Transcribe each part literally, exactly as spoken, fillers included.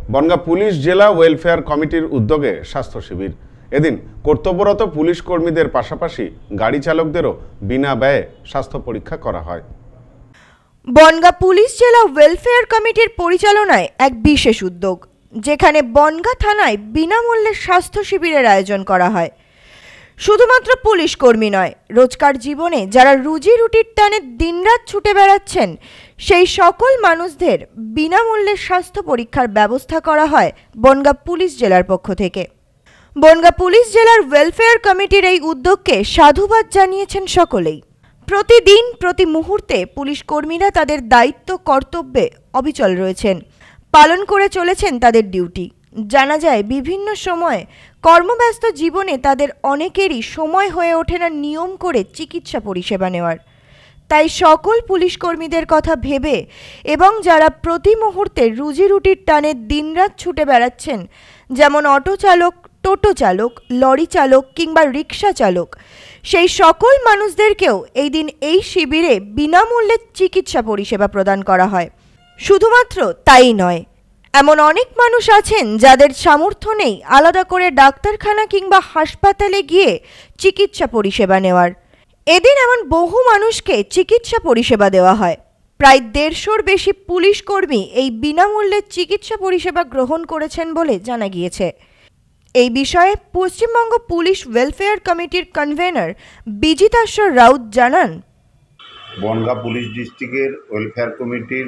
Bongaon police জেলা welfare কমিটির উদ্যোগে স্বাস্থ্য শিবির। এদিন কর্তব্যরত পুলিশ কর্মীদের পাশাপাশি গাড়ি চালকদেরও বিনা ব্যয়ে স্বাস্থ্য পরীক্ষা করা হয়। বনগাঁ পুলিশ জেলা ওয়েলফেয়ার কমিটির পরিচালনায় এক বিশেষ উদ্যোগ, যেখানে বনগাঁ থানায় বিনামূল্যে স্বাস্থ্য শিবিরের আয়োজন করা হয়। শুধুমাত্র পুলিশ কর্মী নয়, রোজকার জীবনে যারা রুজি রুটির টানে দিনরাত ছুটে বেড়াচ্ছেন সেই সকল মানুষদের বিনামূল্যে স্বাস্থ্য পরীক্ষার ব্যবস্থা করা হয় বনগাঁ পুলিশ জেলার পক্ষ থেকে। বনগাঁ পুলিশ জেলার ওয়েলফেয়ার কমিটির এই উদ্যোগকে সাধুবাদ জানিয়েছেন সকলেই। প্রতিদিন প্রতি মুহূর্তে পুলিশ কর্মীরা তাদের দায়িত্ব কর্তব্যে অবিচল রয়েছেন, পালন করে চলেছেন তাদের ডিউটি। জানা যায় বিভিন্ন সময় কর্মব্যস্ত জীবনে তাদের অনেকেরই সময় হয়ে ওঠে না নিয়ম করে চিকিৎসা পরিষেবা নেওয়ার। তাই সকল পুলিশ কর্মীদের কথা ভেবে এবং যারা প্রতি মুহূর্তে রুজি রুটির টানে দিনরাত ছুটে বেড়াচ্ছেন, যেমন অটো চালক, টোটো চালক, লরি চালক কিংবা রিক্সা চালক, সেই সকল মানুষদেরকেও এই দিন এই শিবিরে বিনামূল্যে চিকিৎসা পরিষেবা প্রদান করা হয়। শুধুমাত্র তাই নয়, এমন অনেক মানুষ আছেন যাদের সামর্থ্য নেই আলাদা করে ডাক্তারখানা কিংবা হাসপাতালে গিয়ে চিকিৎসা পরিষেবা নেওয়ার। এদিন এমন বহু মানুষকে চিকিৎসা পরিষেবা দেওয়া হয়। প্রায় দেড়শোর বেশি পুলিশ কর্মী এই বিনামূল্যে চিকিৎসা পরিষেবা গ্রহণ করেছেন বলে জানা গিয়েছে। এই বিষয়ে পশ্চিমবঙ্গ পুলিশ ওয়েলফেয়ার কমিটির কনভেনার বিজিতাশ্বর রাউত জানান, বনগাঁ পুলিশ ডিস্ট্রিক্টের ওয়েলফেয়ার কমিটির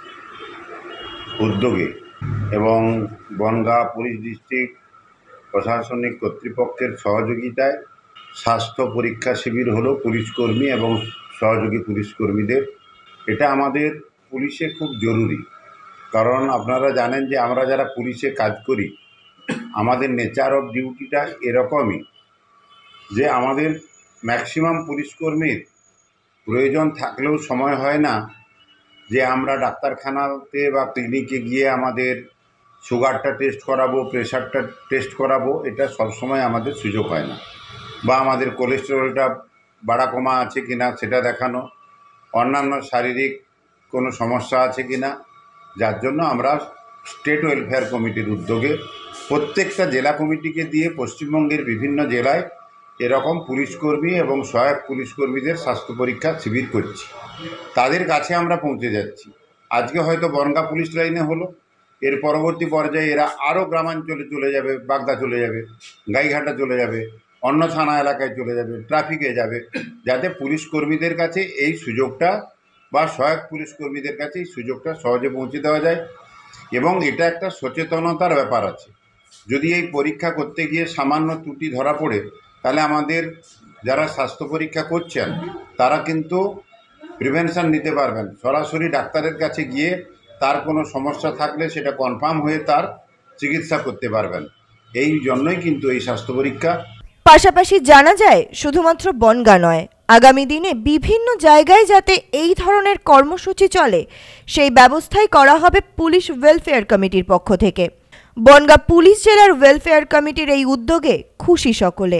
উদ্যোগে এবং বনগাঁ পুলিশ ডিস্ট্রিক্ট প্রশাসনিক কর্তৃপক্ষের সহযোগিতায় স্বাস্থ্য পরীক্ষা শিবির হলো পুলিশ কর্মী এবং সহযোগী পুলিশ কর্মীদের। এটা আমাদের পুলিশে খুব জরুরি, কারণ আপনারা জানেন যে আমরা যারা পুলিশে কাজ করি আমাদের নেচার অফ ডিউটিটা এরকমই যে আমাদের ম্যাক্সিমাম পুলিশ কর্মীর প্রয়োজন থাকলেও সময় হয় না যে আমরা ডাক্তারখানাতে বা ক্লিনিকে গিয়ে আমাদের সুগারটা টেস্ট করাবো, প্রেশারটা টেস্ট করাবো, এটা সবসময় আমাদের সুযোগ হয় না। বা আমাদের কোলেস্টেরলটা বাড়া কমা আছে কি না সেটা দেখানো, অন্যান্য শারীরিক কোনো সমস্যা আছে কি না, যার জন্য আমরা স্টেট ওয়েলফেয়ার কমিটির উদ্যোগে প্রত্যেকটা জেলা কমিটিকে দিয়ে পশ্চিমবঙ্গের বিভিন্ন জেলায় এরকম পুলিশ কর্মী এবং সহায়ক পুলিশ কর্মীদের স্বাস্থ্য পরীক্ষা শিবির করছি। তাদের কাছে আমরা পৌঁছে যাচ্ছি। আজকে হয়তো বনগাঁ পুলিশ লাইনে হলো, এর পরবর্তী পর্যায়ে এরা আরও গ্রামাঞ্চলে চলে যাবে, বাগদা চলে যাবে, গাইঘাটা চলে যাবে, অন্য থানা এলাকায় চলে যাবে, ট্রাফিকে যাবে, যাতে পুলিশ কর্মীদের কাছে এই সুযোগটা বা সহায়ক পুলিশ কর্মীদের কাছে এই সুযোগটা সহজে পৌঁছে দেওয়া যায়। এবং এটা একটা সচেতনতার ব্যাপার আছে। যদি এই পরীক্ষা করতে গিয়ে সামান্য ত্রুটি ধরা পড়ে, তাহলে আমাদের যারা স্বাস্থ্য পরীক্ষা করছেন তারা কিন্তু প্রিভেনশন নিতে পারবেন, সরাসরি ডাক্তারের কাছে গিয়ে তার কোনো সমস্যা থাকলে সেটা কনফার্ম হয়ে তার চিকিৎসা করতে পারবেন। এই জন্যই কিন্তু এই স্বাস্থ্য পরীক্ষা। পাশাপাশি জানা যায় শুধুমাত্র বনগাঁ নয়, আগামী দিনে বিভিন্ন জায়গায় যাতে এই ধরনের কর্মসূচি চলে সেই ব্যবস্থাই করা হবে পুলিশ ওয়েলফেয়ার কমিটির পক্ষ থেকে। বনগাঁ পুলিশ জেলার ওয়েলফেয়ার কমিটির এই উদ্যোগে খুশি সকলে।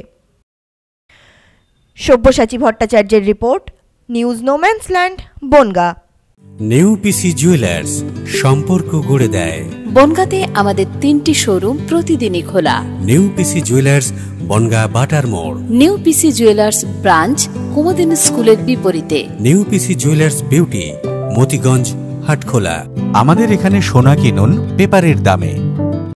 সব্যসাচী ভট্টাচার্যের report, news no man's land, Bongaon. Neupisi jewellers, সম্পর্ক গড়ে দেয়। বনগাঁতে আমাদের তিনটি শোরুম প্রতিদিনই খোলা। নেউপিসি জুয়েলার্স, বনগাঁ বাটার মোড়। নেউপিসি জুয়েলার্স ব্রাঞ্চ, কুমুদিন স্কুলের বিপরীতে। Neupisi jewellers beauty, Motiganj, Hatkhola. আমাদের এখানে সোনা কিনুন পেপারের দামে।